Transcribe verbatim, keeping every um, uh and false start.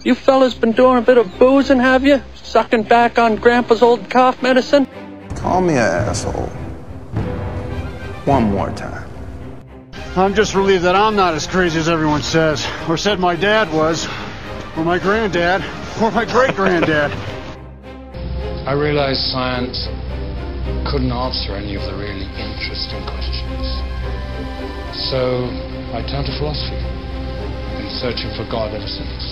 You fellas been doing a bit of boozing, have you? Sucking back on Grandpa's old cough medicine? Call me an asshole. One more time. I'm just relieved that I'm not as crazy as everyone says, or said my dad was, or my granddad, or my great-granddad. I realized science couldn't answer any of the really interesting questions. So I turned to philosophy, been searching for God ever since.